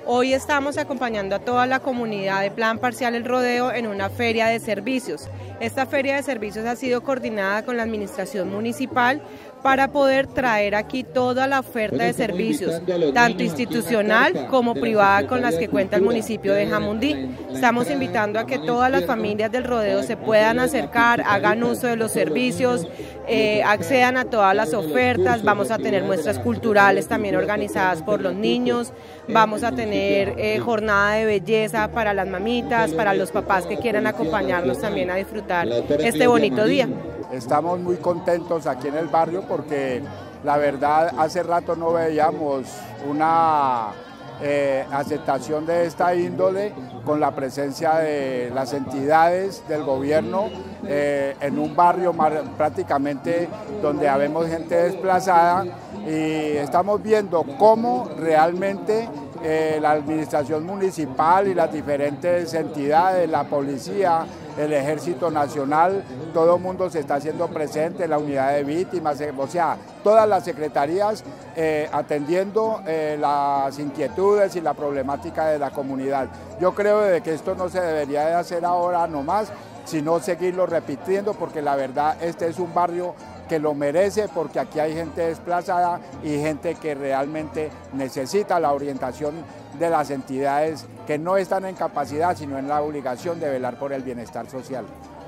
Hoy estamos acompañando a toda la comunidad de Plan Parcial El Rodeo en una feria de servicios. Esta feria de servicios ha sido coordinada con la administración municipal para poder traer aquí toda la oferta de servicios, tanto institucional como privada, con las que cuenta el municipio de Jamundí. Estamos invitando a que todas las familias del rodeo se puedan acercar, hagan uso de los servicios, accedan a todas las ofertas. Vamos a tener muestras culturales también organizadas por los niños, vamos a tener jornada de belleza para las mamitas, para los papás que quieran acompañarnos también a disfrutar este bonito día. Estamos muy contentos aquí en el barrio porque la verdad hace rato no veíamos una aceptación de esta índole con la presencia de las entidades del gobierno en un barrio prácticamente donde habemos gente desplazada, y estamos viendo cómo realmente la administración municipal y las diferentes entidades, la policía, el Ejército Nacional, todo el mundo se está haciendo presente, la unidad de víctimas, o sea, todas las secretarías atendiendo las inquietudes y la problemática de la comunidad. Yo creo de que esto no se debería de hacer ahora nomás, sino seguirlo repitiendo, porque la verdad este es un barrio que lo merece, porque aquí hay gente desplazada y gente que realmente necesita la orientación de las entidades que no están en capacidad, sino en la obligación de velar por el bienestar social.